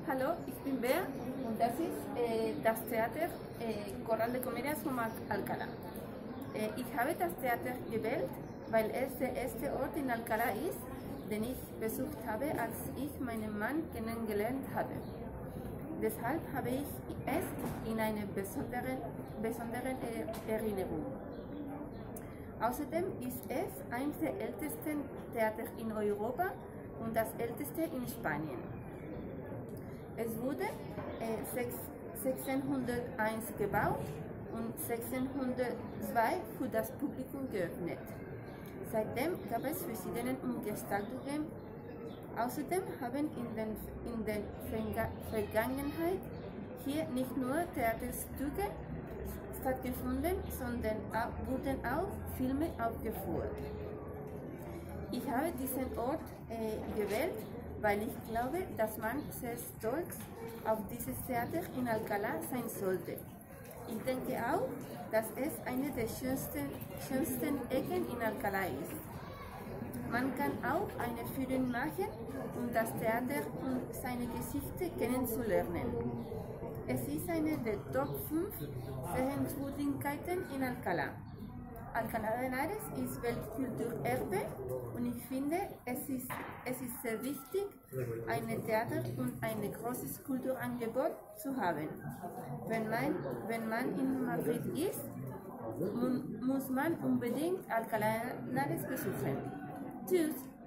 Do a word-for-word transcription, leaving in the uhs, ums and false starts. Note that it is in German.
Hallo, ich bin Bea und das ist äh, das Theater äh, Coral de Comedias von Alcalá. Äh, ich habe das Theater gewählt, weil es der erste Ort in Alcalá ist, den ich besucht habe, als ich meinen Mann kennengelernt habe. Deshalb habe ich es in einer besonderen, besonderen Erinnerung. Außerdem ist es eines der ältesten Theater in Europa und das älteste in Spanien. Es wurde äh, sechzehnhunderteins gebaut und sechzehnhundertzwei für das Publikum geöffnet. Seitdem gab es verschiedene Umgestaltungen. Außerdem haben in, den, in der Vergangenheit hier nicht nur Theaterstücke stattgefunden, sondern auch, wurden auch Filme aufgeführt. Ich habe diesen Ort äh, gewählt, weil ich glaube, dass man sehr stolz auf dieses Theater in Alcalá sein sollte. Ich denke auch, dass es eine der schönsten, schönsten Ecken in Alcalá ist. Man kann auch eine Führung machen, um das Theater und seine Geschichte kennenzulernen. Es ist eine der Top fünf Sehenswürdigkeiten in Alcalá. Alcalá de Henares ist Weltkulturerbe und ich finde, es ist, es ist sehr wichtig, ein Theater und ein großes Kulturangebot zu haben. Wenn man, wenn man in Madrid ist, muss man unbedingt Alcalá de Henares besuchen. Tschüss!